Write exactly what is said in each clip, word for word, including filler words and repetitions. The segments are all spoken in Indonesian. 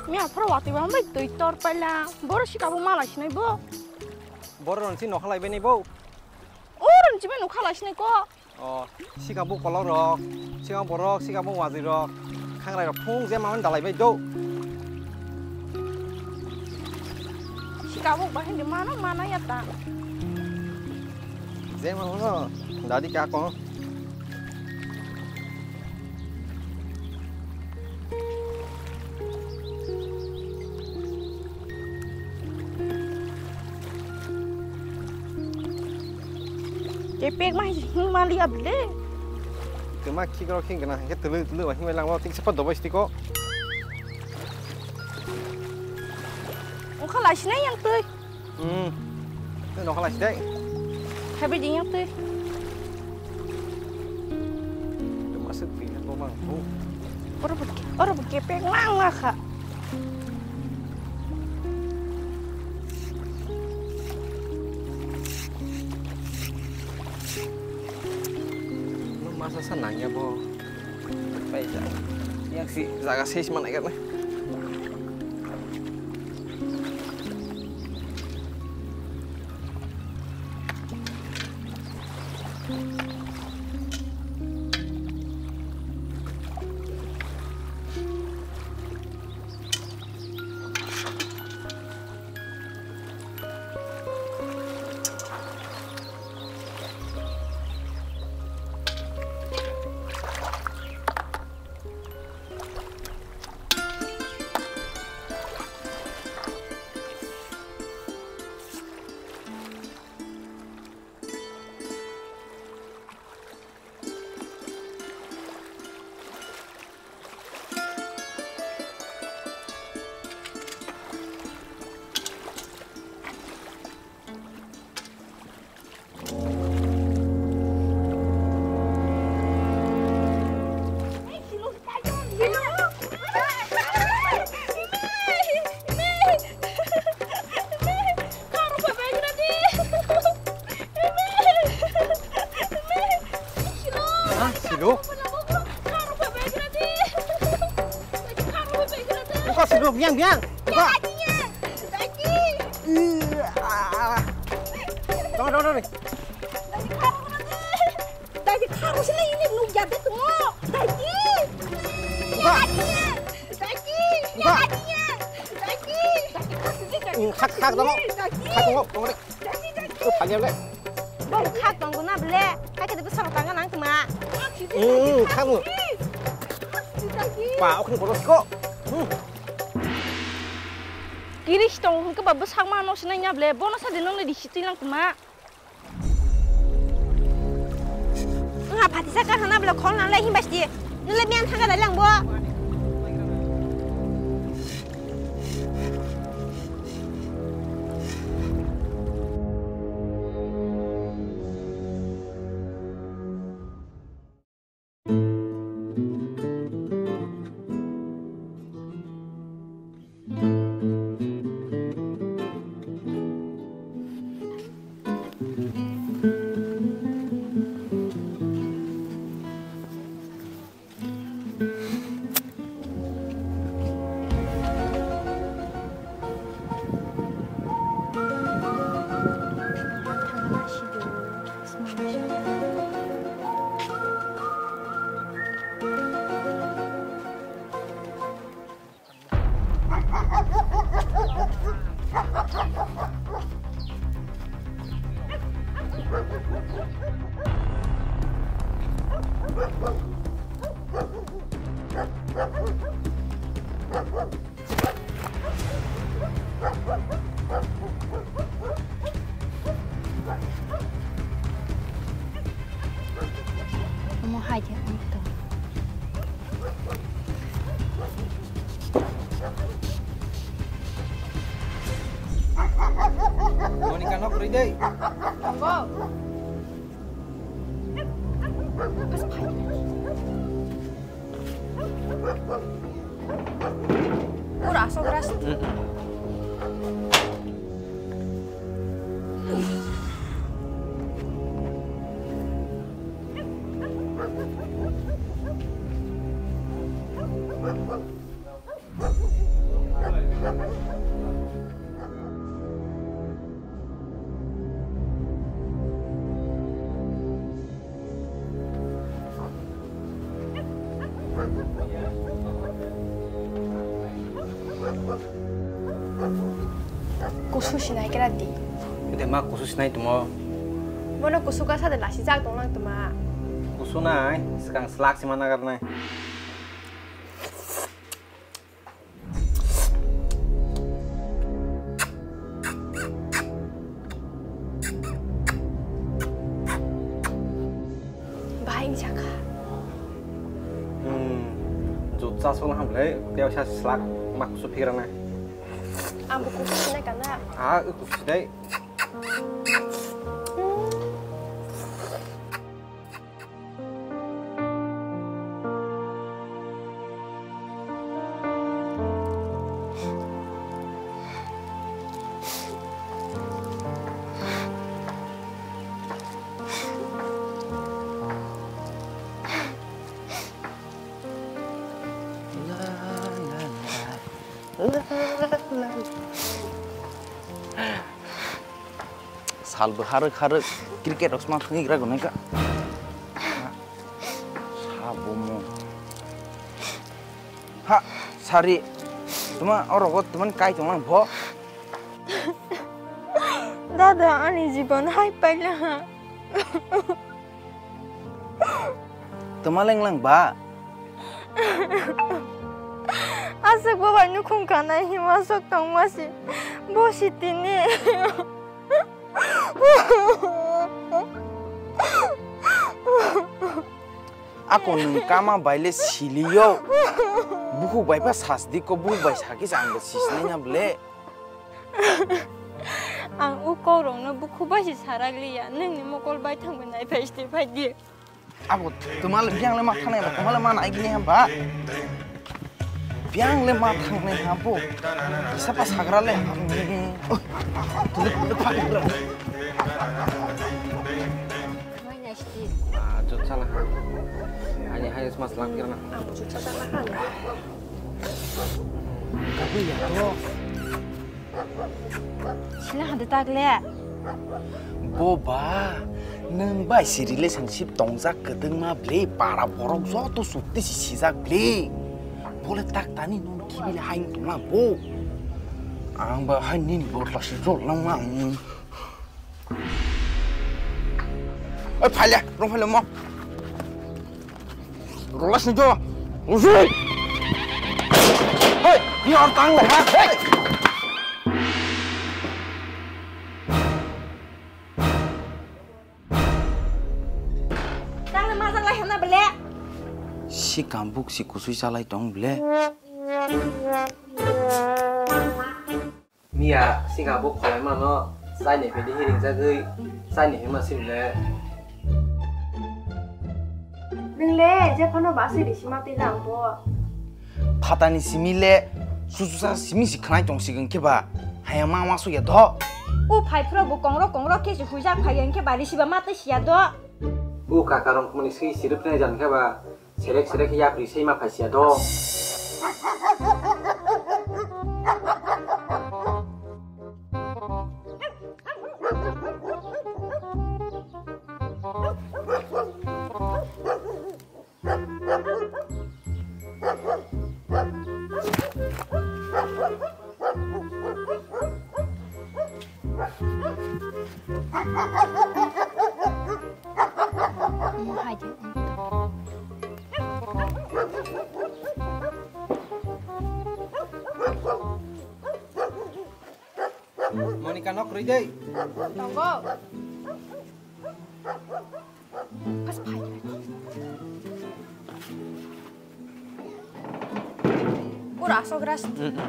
Mẹ phở vặt thì bám mấy tuổi tọtไปละบ่ได้สิกะบ่มาละสิไหนบ่ Boron si nok halai beni bo. Oh, ran ci menu khala si ko. Oh, si kabu kolor rok, si kabu borok, si kabu wazir rok. Khang rai rok phung je maun dalai bai do. Si ka bo ba hindi mana mana ya ta. Je maun no. Dadi kya ko? Cepek mah hing lihat deh. Cuma kikro king kena, kita telu telu wah hing lang lo tik cepat dobo istiko. Oh kalah sini yang tuh. Hmm, itu nok kalah sih. Habis yang tuh. Cuma sepi aku mang. Orang orang cepek lang lah kak. Masa senangnya bo, baik ya. Yang si zaga sih mana kan? Biang biang. Buka. Daki. Tunggu tunggu nih. Daki kamu sini ini nu jadi tunggu. Daki. Buka. Daki. Buka. Daki. Hak hak tunggu. Hak tunggu tunggu nih. Tuh panjang deh. Bang hak tunggu na beli. Hak kita bisa tangan nang cuma. Hmm, kamu. Pak, aku bolos kok. Hmm. Kiri stong ke babes hang mano senanya ble bona sa dinong le di situ lang kuma ngap hati sa kan hana ble khol na le him basti ni le mian thanga da lang bo mau hajar itu Mau nikah nok ridai. wow udah so keras 구수 시나이 게라디. 근데 막 구수 시나이 tumo. 뭐는 구수가 사들 라시 작 동랑 tu마. Gusto na eh. Sekarang selak si mana karena. Baik cakap. Hmm, jutsa soal hamle, dia usah selak mak supiran eh. Ambu kusu na kana. Ah, aku sudah. 살부 하르하르 크리켓 럭스만 흥이라 그러니까 사보모 하 사리 तुम और रगत तुमन काय तुमन भ दादा अनि जीवन हाय पहिला तुमले लंग बा asal gua banyak kungkana himasok tong masih bosit ini. Aku nengkama baile silio, buku bayi pas hasdi ko buku bayi sakit angkat sisnya beli. Ang ukorong na buku bayi saragli ya, neng ni mokol bayi tang benai pasti pasti. Aku tumal biang lemah tanah, tumal mana lagi nih hamba? Biang lemah tanah hampu, bisa pas hagrale. Oh, tulis tulis pakai berapa? Mana sih? Ah, jutsa lah. Hanya hanya mas selak karena. Ambu jutsa salah kan? Tapi ya tuh. Sila hande tak le. Boba, neng bayi si relationship tongzak kedeng mah beli para borong suatu suti si sizak beli. Boleh tak tani nun kibile haing tu mah bo. Ang bahan ini borlah si rol lang mah. Eh, payah, rong payah mah. Rolah si jo, usai. Hei, ni orang tang lah, hei. Tang le masak lah hena beli. Si kambuk si kusui salai tong beli. Mia, si kabuk kalau emang no, saya nih pilih hiring jagai, saya nih masih beli. Neng le, je kono basi di sima ti lang bo. Patani simile, susu simi si kenai tong si gengke ba. Hayang mama su ya doh. U pai pro bu kongro kongro ke si hujak payen ke bari siba mata sia do. Bu kakarong komunikasi sirup nih jangan kaba. Serek-serek ya beri saya mah pasti ada. Mau haja. Monica nok deh. Tunggu. Pas pai. Ura so gras.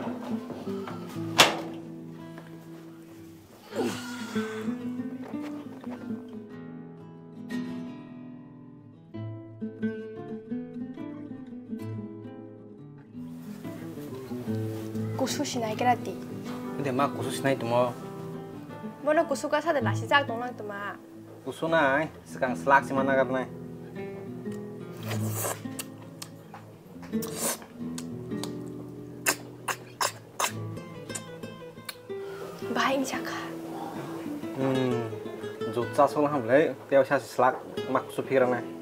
Kusu sinai kerati. 근데 막 구수 시나이 tumo. Mana kusu ka sa de la si jak dong lang tuma. Gusto na eh. Sekarang selak si mana karena. Baik cakap. Hmm, jutsa soal hamle, dia usah selak mak supiran eh.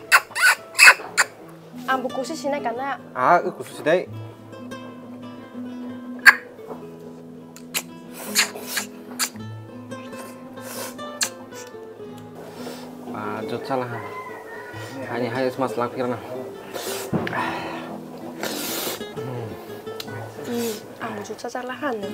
Ambu kusu sinai kana. Ah, aku sudah. salah. Hanya hai semas laki karena. Hmm, amo juga salahan nih.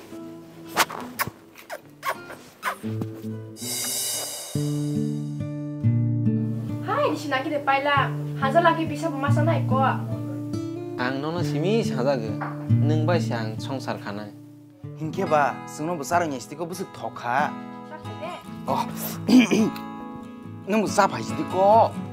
Hai, di sini lagi deh payla. Hansa lagi bisa memasak naik kok. Ang nono simi sajaga. Neng bai siang songsar kana. Hingke ba, sungno besar nya istiko busuk thoka. Sakit deh. Oh. Nung sa pai istiko.